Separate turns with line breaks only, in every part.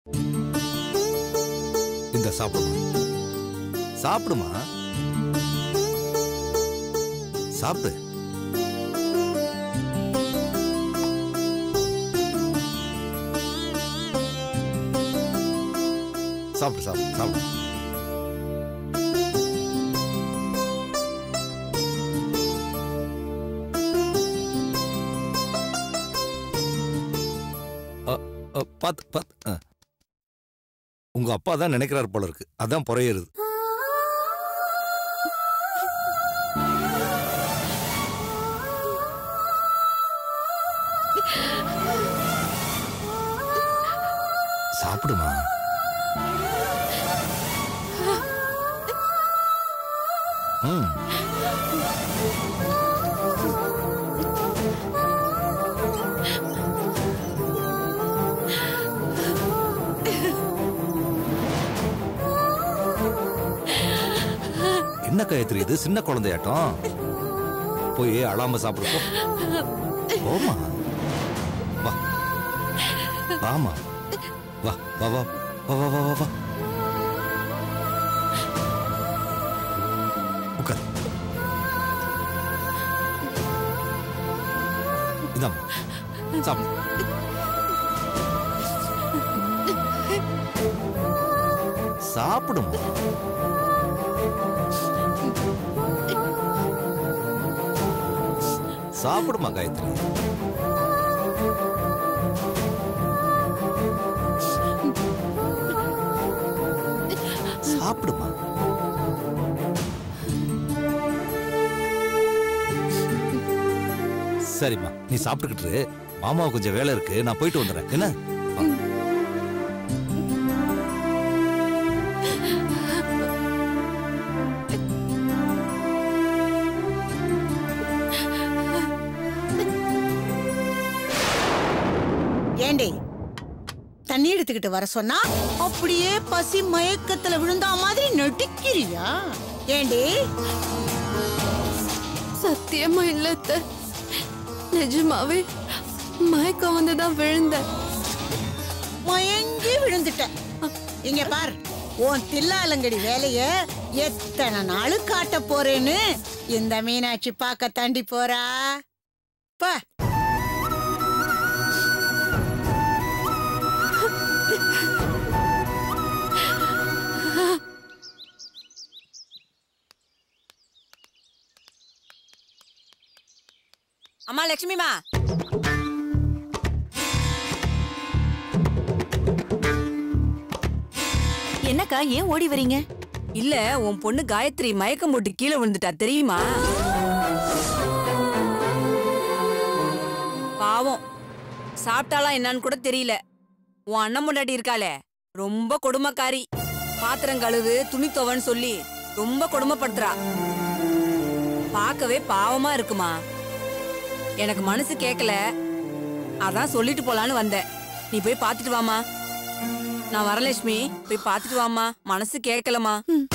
இந்த சாப்பிடுமா, சாப்பிடுமா, சாப்பிடு. சாப்பிடு சாப்பிடு சாப்பிடு. பாத்து பாத்து. உங்க அப்பா தான் நினைக்கிறார் போல இருக்கு, அதான் புறையிறது. சாப்பிடுமா. என்ன காயத்ரி இது, சின்ன குழந்தையாட்டம். போய் அழாம சாப்பிடு. போமா, வா வாமா, வா வா வா வா வா வா வா. உட்கார். இதாம்மா சாப்பிடு. சாப்பிடுமா. சாப்பிடுமா காயத்ரி. சாப்பிடுமா. சரிம்மா, நீ சாப்பிட்டுக்கிட்டு, மாமாவுக்கு கொஞ்சம் வேலை இருக்கு, நான் போயிட்டு வந்துடுறேன். என்ன
ஏண்டி தண்ணி எடுத்துக்கிட்டு வர சொன்னா அப்படியே பசி மயக்கத்துல விழுந்தா மாதிரி நடிக்கிறியா? ஏண்டி?
சத்தியமா இல்ல, நிஜமாவே மயக்கம் வந்துதான் விழுந்த.
மயங்கி விழுந்துட்ட. இங்க பார், உன் தில்லாலங்கடி வேலைய எத்தனை நாள் காட்ட போறேன்னு இந்த மீனாட்சி பார்க்க தாண்டி போறா. பா.
அம்மா லட்சுமிமா,
என்னக்கா ஏன் ஓடி வரீங்க?
இல்ல உன் பொண்ணு காயத்ரி மயக்கம் போட்டு கீழே விழுந்துட்டா தெரியுமா? பாவம், சாப்பிட்டாலாம் என்னன்னு கூட தெரியல. உன் அண்ணன் முன்னாடி இருக்காளே, ரொம்ப கொடுமைக்காரி. பாத்திரம் கழுவு, துணி துவன்னு சொல்லி ரொம்ப கொடுமைப்படுத்துறா. பார்க்கவே பாவமா இருக்குமா. எனக்கு மனசு கேட்கல, அதான் சொல்லிட்டு போலான்னு வந்தேன். நீ போய் பாத்துட்டு வாமா. நான் வரலட்சுமி, போய் பாத்துட்டு வாமா, மனசு கேட்கலமா.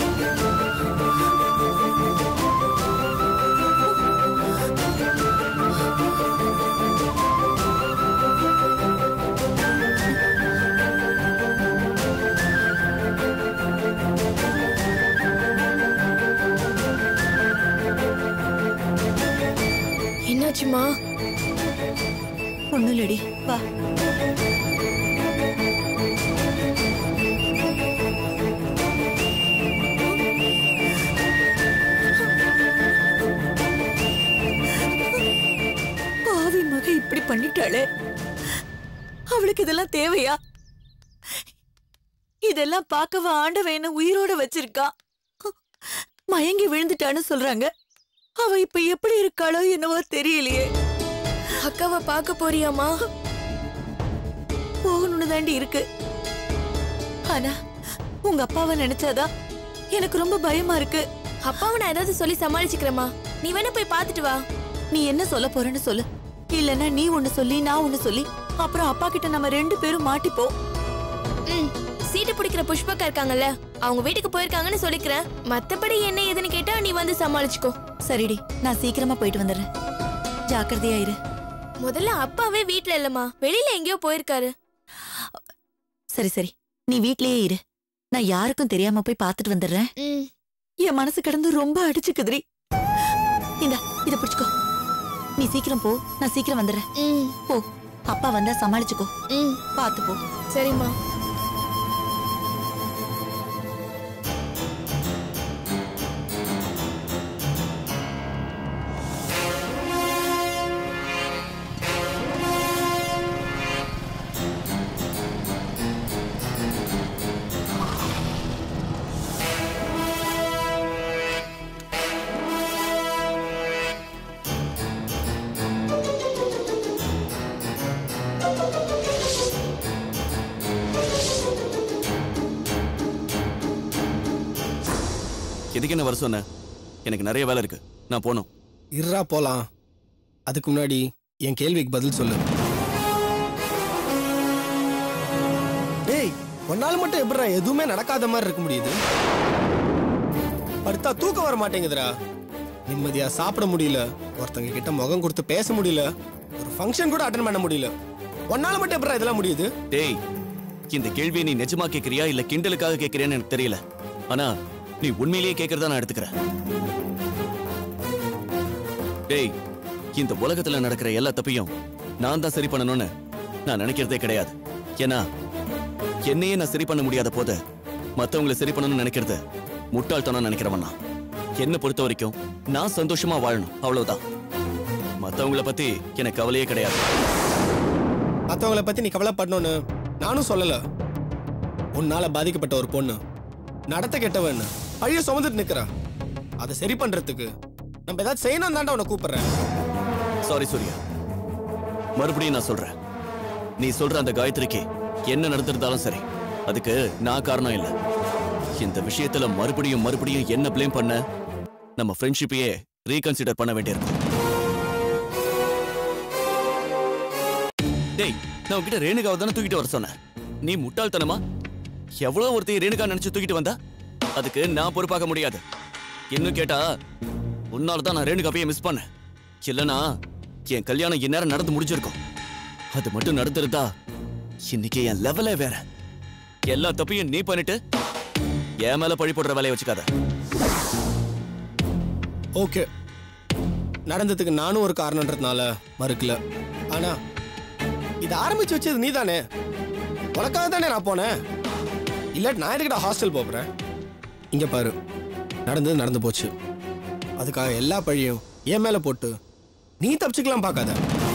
என்னாச்சுமா?
ஒண்ணும் இல்லடி, வா. பாவி மக இப்படி பண்ணிட்டாளே, அவளுக்கு இதெல்லாம் தேவையா? இதெல்லாம் பார்க்கவா ஆண்டவன் உயிரோட வச்சிருக்கா? மயங்கி விழுந்துட்டான்னு சொல்றாங்க. அவ இப்ப எப்படி இருக்காளோ என்னவோ தெரியலையே.
அக்காவை பார்க்க போறியாமா?
போகணும்னு தாண்டி இருக்கு. ஆனா உங்க அப்பாவை நினைச்சாதான் எனக்கு ரொம்ப பயமா இருக்கு.
அப்பாவை நான் ஏதாவது சொல்லி சமாளிச்சுக்கிறேமா, நீ வேணா போய் பார்த்துட்டு வா.
நீ என்ன சொல்ல போறேன்னு சொல்லு. இல்லன்னா நீ ஒண்ணு சொல்லி நான் ஒண்ணு சொல்லி அப்புறம் அப்பா கிட்ட நம்ம 2 பேரும் மாட்டிப்போம்.
சீட்டு பிடிக்கிற புஷ்பக்கா இருக்காங்கல்ல, அவங்க வீட்டுக்கு போயிருக்காங்கன்னு சொல்லிக்கிறேன். மத்தபடி என்ன ஏதுன்னு கேட்டா நீ வந்து சமாளிச்சுக்கோ.
சரிடி, நான் சீக்கிரமா போயிட்டு வந்துடுறேன். ஜாக்கிரதையா இரு.
முதல்ல அப்பாவே வீட்ல இல்லம்மா, வெளியில எங்கேயோ போயிருக்காரு.
சரி சரி, நீ வீட்லயே இரு. நான் யாருக்கும் தெரியாம போய் பார்த்துட்டு வந்துடுறேன்.
ம்.
என் மனசு கிடந்து ரொம்ப அடிச்சுக்குதுரி. இத பிடிச்சுக்கோ. நீ சீக்கிரம் போ, நான் சீக்கிரம் வந்துடுறேன்.
ம்.
போ, அப்பா வந்தா சமாளிச்சுக்கோ.
ம்.
பார்த்து போ.
சரிம்மா.
எதுக்கு என்ன வர சொன்ன? எனக்கு நிறைய வேலை இருக்கு, நான் போகணும்.
இருறா போலாம். அதுக்கு முன்னாடி என் கேள்விக்கு பதில் சொல்லு. டேய், ஒன்னால மட்டும் எப்படிடா எதுவுமே நடக்காத மாதிரி இருக்க முடியுது? படுத்தா தூக்கம் வர மாட்டேங்குதுடா. நிம்மதியா சாப்பிட முடியல, ஒருத்தங்க கிட்ட முகம் கொடுத்து பேச முடியல, ஒரு ஃபங்க்ஷன் கூட அட்டெண்ட் பண்ண முடியல. ஒன்னால மட்டும் எப்படிடா இதெல்லாம் முடியுது?
டேய், இந்த கேள்வியை நீ நிஜமா கேட்கறியா இல்ல கிண்டலுக்காக கேட்கறியான்னு எனக்கு தெரியல. ஆனா நீ உண்மையிலேயே கேட்கறதா நான் எடுத்துக்கிறேன். டேய், இந்த உலகத்துல நடக்கிற எல்லா தப்பையும் நான் தான் சரி பண்ணணும்னு நான் நினைக்கிறதே கிடையாது. ஏன்னா என்னையே நான் சரி பண்ண முடியாத போது மத்தவங்களை சரி பண்ணணும்னு நினைக்கிறது முட்டாள்தனம் நினைக்கிறவன் நான். என்ன பொறுத்த வரைக்கும் நான் சந்தோஷமா வாழணும், அவ்வளவுதான். மத்தவங்களை பத்தி எனக்கு கவலையே கிடையாது.
மத்தவங்களை பத்தி நீ கவலைப்படணும்னு நானும் சொல்லல. உன்னால பாதிக்கப்பட்ட ஒரு பொண்ணு நடத்த கெட்டவன்னு பழைய சுமந்துட்டு நிக்கிறா. அதை சரி பண்றதுக்கு நம்ம ஏதாவது செய்யணும் தாண்டா உன்னை கூப்பிடுறேன்.
சாரி சூர்யா, மறுபடியும் நான் சொல்றேன், நீ சொல்ற அந்த காயத்ரிக்கு என்ன நடந்திருந்தாலும் சரி, அதுக்கு நான் காரணம் இல்லை. இந்த விஷயத்துல மறுபடியும் மறுபடியும் என்ன பிளேம் பண்ண நம்ம ஃப்ரெண்ட்ஷிப்பையே ரீகன்சிடர் பண்ண வேண்டியிருக்கும். டேய், நான் உன்கிட்ட ரேணுகாவை தானே தூக்கிட்டு வர சொன்னேன். நீ முட்டாள்தனமா எவ்வளவு ஒருத்தையும் ரேணுகா நினைச்சு தூக்கிட்டு வந்தா அதுக்கு நான் பொறுப்பாக்க முடியாது. இன்னும் கேட்டா உன்னால்தான் நான் ரேணுகாவையே மிஸ் பண்ணேன். இல்லனா என் கல்யாணம் இந்நேரம் நடந்து முடிஞ்சிருக்கும். அது மட்டும் நடந்திருந்தா இன்னைக்கு என் லெவலே வேற. எல்லா தப்பையும் நீ பண்ணிட்டு என் மேல பழி போடுற வேலையை வச்சுக்காத.
ஓகே, நடந்ததுக்கு நானும் ஒரு காரணம்ன்றதுனால மறுக்கல. ஆனா இது ஆரம்பிச்சு வச்சது நீ தானே. உனக்காக தானே நான் போனேன். இல்ல நான் எதுக்கிட்ட ஹாஸ்டல் போறேன்? இங்க பாரு, நடந்தது நடந்து போச்சு. அதுக்காக எல்லா பழியும் என் மேல போட்டு நீ தப்பிச்சுக்கலாம் பார்க்காத.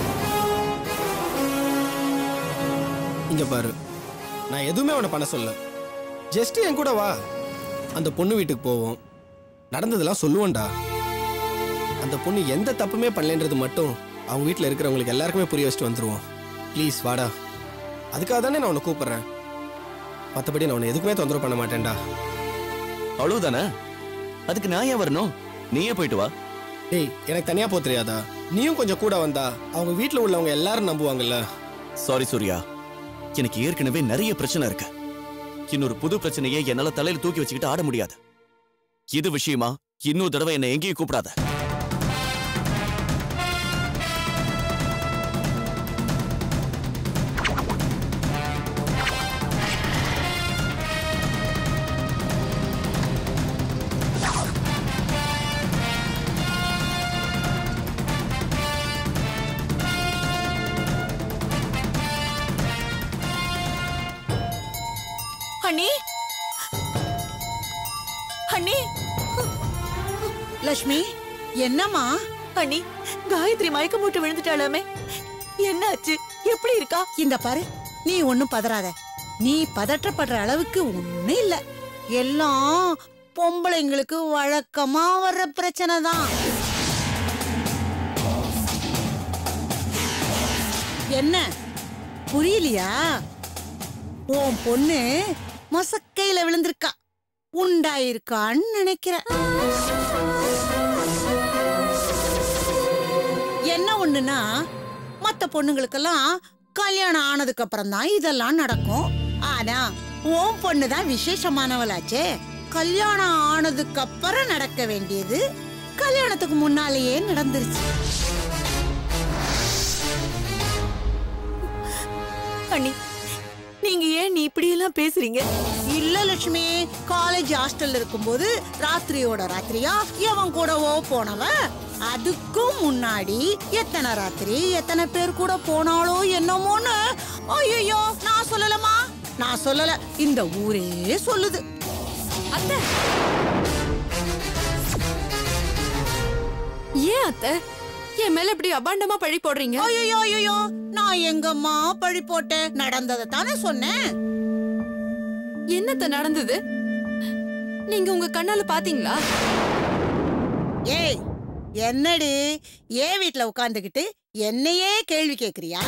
இங்க பாரு, நான் எதுவுமே உன்னை பண்ண சொல்ல. ஜஸ்ட் என் கூட வா, அந்த பொண்ணு வீட்டுக்கு போவோம், நடந்ததெல்லாம் சொல்லுவோம்டா. அந்த பொண்ணு எந்த தப்புமே பண்ணலன்றது மட்டும் அவங்க வீட்டில் இருக்கிறவங்களுக்கு எல்லாருக்குமே புரிய வச்சுட்டு வந்துருவோம். ப்ளீஸ் வாடா. அதுக்காக தானே நான் உன்னை கூப்பிடுறேன். மற்றபடி நான் உன்னை எதுக்குமே தொந்தரவு பண்ண மாட்டேன்டா.
அவ்வளவுதானே? அதுக்கு நான் ஏன் வரணும்? நீயே போயிட்டு வா.
டேய், எனக்கு தனியா போக தெரியாதா? நீயும் கொஞ்சம் கூட வந்தா அவங்க வீட்டில் உள்ளவங்க எல்லாரும் நம்புவாங்கல்ல.
சாரி சூர்யா, எனக்கு ஏற்கனவே நிறைய பிரச்சனை இருக்கு. இன்னொரு புது பிரச்சனையை என்னால தலையில தூக்கி வச்சுக்கிட்டு ஆட முடியாது. இது விஷயமா இன்னொரு தடவை என்னை எங்கேயும் கூப்பிடாத.
அண்ணி, அண்ணி,
லட்சுமி, என்னம்மா?
அண்ணி, காயத்ரி மயக்கம் போட்டு விழுந்துட்டாளாமே, என்னாச்சு? எப்படி இருக்கா?
இந்த பாரு, நீ ஒண்ணும் பதறாத. நீ பதற்றப்படுற அளவுக்கு ஒண்ணும் இல்ல. எல்லாம் பொம்பளைங்களுக்கு வழக்கமா வர்ற பிரச்சனை தான். என்ன புரியலையா? உன் பொண்ணு மொசக்கையில விழுந்திருக்கா, உண்டாயிருக்கான்னு நினைக்கிறேன். என்ன ஒண்ணுன்னா, மத்த பொண்ணுங்களுக்கெல்லாம் கல்யாணம் ஆனதுக்கு அப்புறம் தான் இதெல்லாம் நடக்கும். ஆனா உன் பொண்ணுதான் விசேஷமானவளாச்சே. கல்யாணம் ஆனதுக்கு அப்புறம் நடக்க வேண்டியது கல்யாணத்துக்கு முன்னாலேயே நடந்துருச்சு.
அண்ணி, நீங்க ஏன் இப்படி எல்லாம் பேசுறீங்க?
இல்ல லட்சுமி, காலேஜ் ஹாஸ்டல்ல இருக்கும்போது ராத்திரியோட ராத்திரியா எவன் கூடவோ போனவன். அதுக்கும் முன்னாடி எத்தனை ராத்திரி எத்தனை பேர் கூட போனாலோ என்னமோன்னு. ஐயோ, நான் சொல்லலமா, நான் சொல்லல, இந்த ஊரே சொல்லுது.
அத்தை, ஏன் அத்தை என் மேல இப்படி அபாண்டமா பழி போடுறீங்க?
ஐயோ, நான் எங்கம்மா பழி போட்டேன்? நடந்ததை தானே சொன்னேன்.
என்னத்த நடந்தது? நீங்க உங்க கண்ணால பாத்தீங்களா?
ஏய், என்னடி ஏன் வீட்ல உட்கார்ந்துகிட்டு என்னையே கேள்வி கேக்குறியா?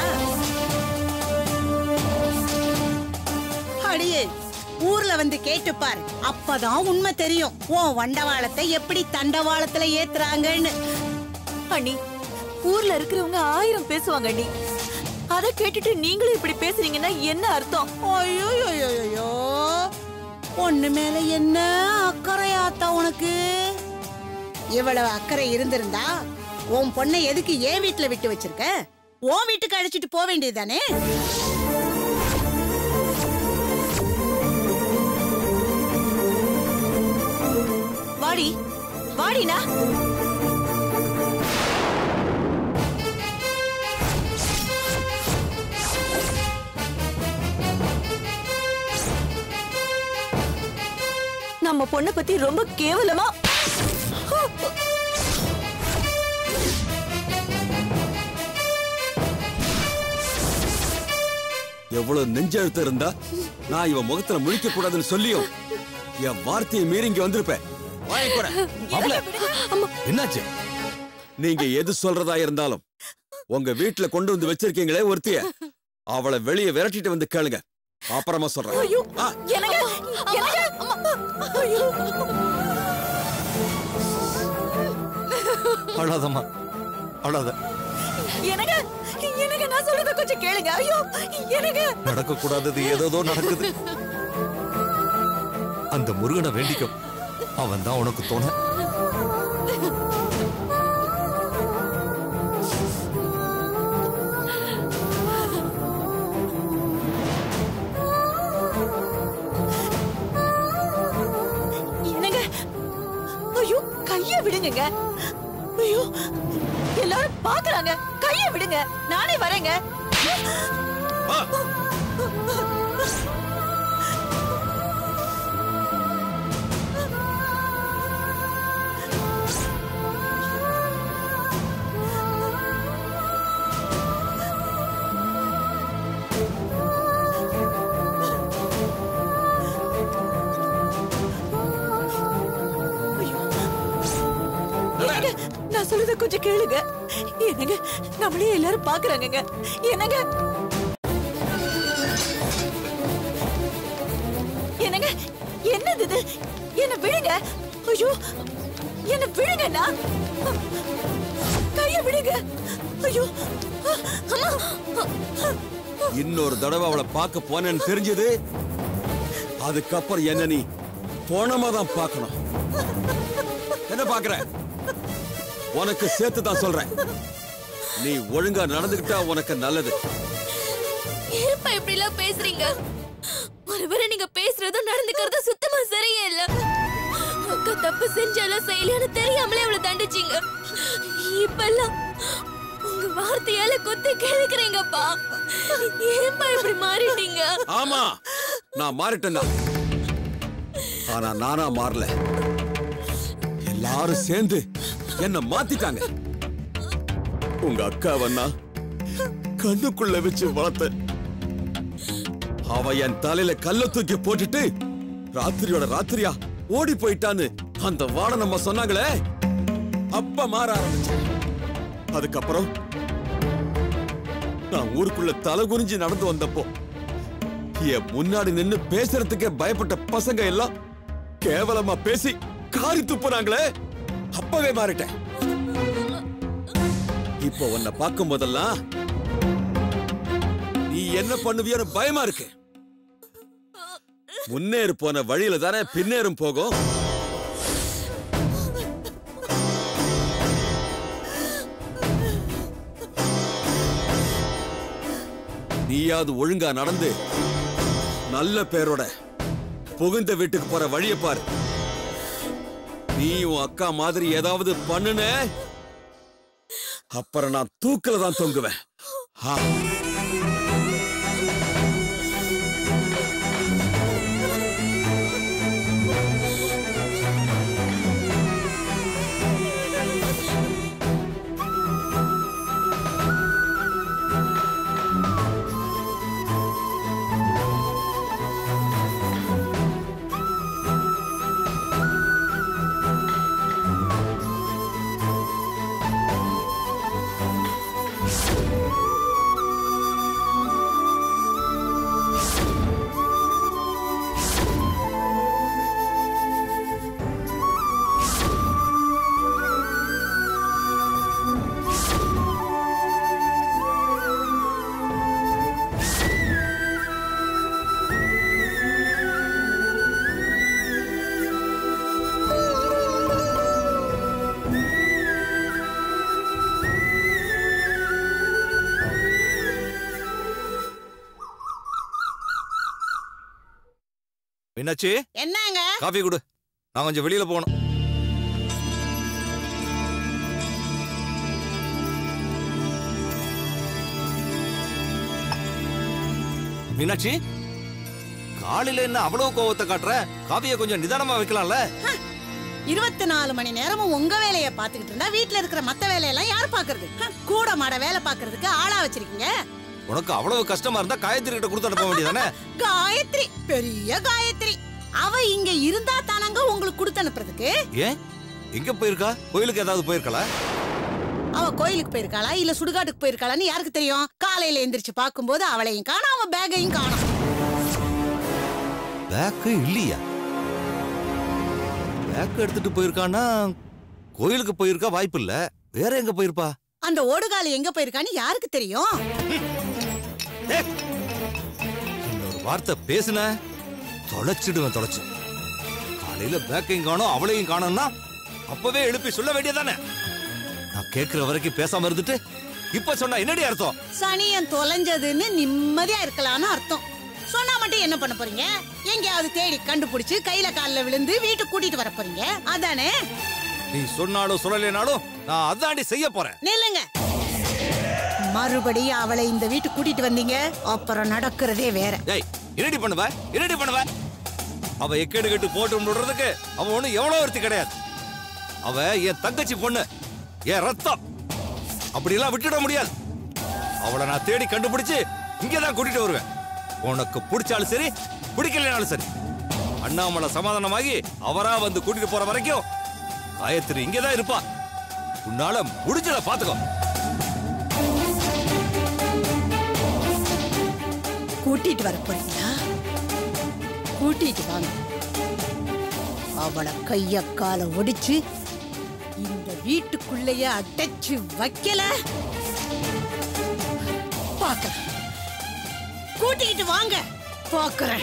அடியே, ஊர்ல வந்து கேட்டுப்பார், அப்பதான் உண்மை தெரியும் உன் வண்டவாளத்தை எப்படி தண்டவாளத்துல ஏத்துறாங்கன்னு.
அண்ணி, ஊர்ல இருக்கிறவங்க 1000 பேசுவாங்க அண்ணி. அத கேட்டுட்டு நீங்களும் இப்படி பேசுறீங்கன்னா என்ன அர்த்தம்?
ஐயோ, பொண்ணு மேல என்ன அக்கறையாத்தா உனக்கு? இவ்வளவு அக்கறை இருந்திருந்தா உன் பொண்ணை எதுக்கு ஏன் வீட்டுல விட்டு வச்சிருக்க? உன் வீட்டுக்கு அழைச்சிட்டு போக வேண்டியதுதானே?
வாடி வாடினா. நம்ம பொண்ணை பத்தி ரொம்ப கேவலமா
எவ்வளவு நெஞ்செழுத்து இருந்தா நான் இவன் முகத்துல முழிக்க கூடாதுன்னு சொல்லியும் என் வார்த்தையை மீறி இங்க வந்திருப்பேன்.
என்னாச்சு?
நீங்க எது சொல்றதா இருந்தாலும் உங்க வீட்டுல கொண்டு வந்து வச்சிருக்கீங்களே ஒருத்திய, அவளை வெளியே விரட்டிட்டு வந்து கேளுங்க, அப்புறமா சொல்றேன்.
அழாதம்மா, அழாத.
எனக்கு நான் சொல்றத கொஞ்சம் கேளுங்க. ஐயோ, எனக்கு
நடக்க கூடாதது ஏதோ நடக்குது. அந்த முருகனை வேண்டிக்கோ, அவன் தான் உனக்கு தோண.
என்னங்க? ஐயோ, கைய விடுங்க. ஐயோ, எல்லாரும் பாக்குறாங்க. கைய விடுங்க, நானே வரேங்க. நான் சொல்றத கொஞ்சம் கேளுங்க. என்னங்க, நம்மளே எல்லாரும் பாக்குறாங்க. என்னங்க என்னங்க என்னது இது? என்ன விடுங்க. ஐயோ, என்ன விடுங்கண்ணா. கைய விடுங்க. ஐயோ,
இன்னொரு தடவை அவளை பார்க்க போனேன்னு தெரிஞ்சது, அதுக்கப்புறம் என்ன நீ போனமா தான் பார்க்கணும். என்ன பாக்குற? உனக்கு சேர்த்து தான் சொல்றேன். நீ ஒழுங்கா நடந்துக்கிட்டா உனக்கு நல்லது.
ஏப்பா இப்படி எல்லாம் பேசுறீங்க? ஒருவேளை நீங்க பேசுறதும் நடந்துக்கிறதும் சுத்தமா சரியே இல்ல. அக்கா தப்பு செஞ்சாலும் செய்யலன்னு தெரியாமலே அவளை தண்டிச்சீங்க. இப்பெல்லாம் உங்க வார்த்தையால குத்தி கேட்கிறீங்கப்பா. ஏப்பா இப்படி மாறிட்டீங்க?
ஆமா, நான் மாறிட்டேன். ஆனா நானா மாறல, எல்லாரும் சேர்ந்து என்ன மாத்திட்டாங்க. உங்க அக்காவன்னா கண்ணுக்குள்ள வச்சு வளர்த்த, அவ என் தலையில கல்ல தூக்கி போட்டுட்டு ராத்திரியோட ராத்திரியா ஓடி போயிட்டான்னு அந்த வாட நம்ம சொன்னாங்களே, அப்ப மாற ஆரம்பிச்சு. அதுக்கப்புறம் நான் ஊருக்குள்ள தலை குனிஞ்சு நடந்து வந்தப்போ என் முன்னாடி நின்னு பேசுறதுக்கே பயப்பட்ட பசங்க எல்லாம் கேவலமா பேசி காரி துப்புனாங்களே, அப்பவே மாறிட்டேன். இப்போ உன்னை பார்க்கும் போதெல்லாம் நீ என்ன பண்ணுவியோன்னு பயமா இருக்கு. முன்னேறு போன வழியில தானே பின்னேறும் போகும். நீயாவது ஒழுங்கா நடந்து நல்ல பேரோட புகுந்த வீட்டுக்கு போற வழிய பாரு. நீ உன் அக்கா மாதிரி ஏதாவது பண்ணுன, அப்புறம் நான் தூக்கில தான் தொங்குவேன்.
மீனாட்சி,
என்னங்க?
காஃபி கொடு, நான் கொஞ்சம் வெளியில போகணும். மீனாட்சி, காலையில என்ன அவ்வளவு கோவத்தை காட்டுற? காஃபியை கொஞ்சம் நிதானமா வைக்கலாம்ல?
24 மணி நேரமும் உங்க வேலையை பாத்துக்கிட்டு இருந்தா வீட்டுல இருக்கிற மத்த வேலையெல்லாம் யார் பாக்குறது? கூட மாட வேலை பாக்குறதுக்கு ஆளா வச்சிருக்கீங்க.
உனக்கு அவ்வளவு கஷ்டமா இருந்தா காயத்ரி கிட்ட கொடுத்து அனுப்ப வேண்டியதானே?
காயத்ரி, பெரிய காயத்ரி, அவ இங்க இருந்தா தானங்க உங்களுக்கு கொடுத்து அனுப்புறதுக்கு.
ஏன் எங்க போயிருக்கா? கோயிலுக்கு ஏதாவது போயிருக்கா?
அவ கோயிலுக்கு போயிருக்காளா இல்ல சுடுகாட்டுக்கு போயிருக்காளான்னு யாருக்கு தெரியும்? காலையில எந்திரிச்சு பாக்கும்போது அவளையும் காணோம், அவன் பேக்கையும் காணோம்.
பேக் இல்லையா? பேக் எடுத்துட்டு போயிருக்கான்னா கோயிலுக்கு போயிருக்கா வாய்ப்பு இல்ல. வேற எங்க போயிருப்பா?
அந்த ஓடுகாலி எங்க போயிருக்கான்னு யாருக்கு தெரியும்?
இன்னொரு வார்த்தை பேசுன தொலைச்சிடுவேன், தொலைச்சு. காலையில பேக்கையும் காணோம் அவளையும் காணோம்னா அப்பவே எழுப்பி சொல்ல வேண்டியதானே? நான் கேட்கிற வரைக்கும் பேசாம இருந்துட்டு இப்ப சொன்னா என்னடி அர்த்தம்?
சனியன் தொலைஞ்சதுன்னு நிம்மதியா இருக்கலாம்னு அர்த்தம். சொன்னா மட்டும் என்ன பண்ண போறீங்க? எங்கயாவது தேடி கண்டுபிடிச்சு கையில கால்ல விழுந்து வீட்டுக்கு கூட்டிட்டு வர போறீங்க, அதானே?
நீ சொன்னாலும் சொல்லலைனாலும் நான் அதாண்டி செய்ய போறேன்.
நில்லுங்க. மறுபடியும் அவளை இந்த வீட்டுக்கு கூட்டிட்டு வந்தீங்க, அப்புறம் நடக்கிறதே வேற.
ஏய், என்னடி பண்ணுவ? என்னடி பண்ணுவ? அவ எக்கேடு கட்டு போட்டு விடுறதுக்கு அவ ஒண்ணு எவ்வளவு ஒருத்தி கிடையாது. அவ என் தங்கச்சி பொண்ணு, என் ரத்தம். அப்படியெல்லாம் விட்டுட முடியாது. அவளை நான் தேடி கண்டுபிடிச்சு இங்கதான் கூட்டிட்டு வருவேன். உனக்கு பிடிச்சாலும் சரி, பிடிக்கலனாலும் சரி. அண்ணாமலை சமாதானமாகி அவரா வந்து கூட்டிட்டு போற வரைக்கும் காயத்ரி இங்கதான் இருப்பா. உன்னால முடிஞ்சத பாத்துக்கோ.
கூட்டிட்டு வர போறீங்களா? கூட்டிட்டு வாங்க. அவளை கைய கால ஒடிச்சு இந்த வீட்டுக்குள்ளேயே அடைச்சு வைக்கல பாக்குறேன். கூட்டிட்டு வாங்க, பாக்குறேன்.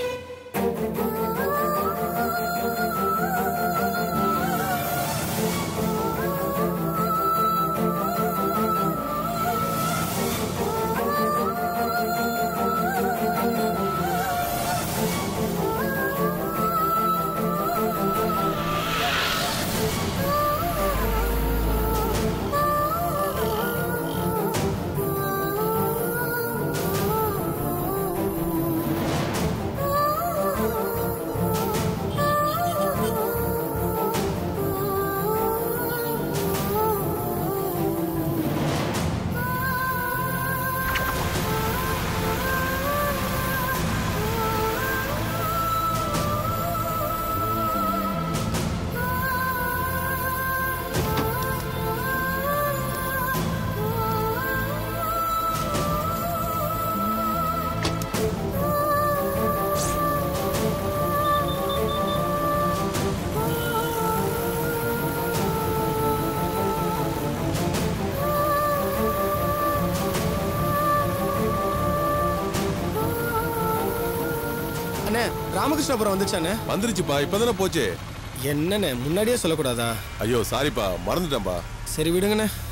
ராமகிருஷ்ணபுரம் வந்துச்சானே?
வந்துருச்சுப்பா, இப்பதானே போச்சு.
என்னண்ணே முன்னாடியே சொல்லக்கூடாதா?
ஐயோ சாரிப்பா, மறந்துட்டேன்பா.
சரி விடுங்கண்ணே.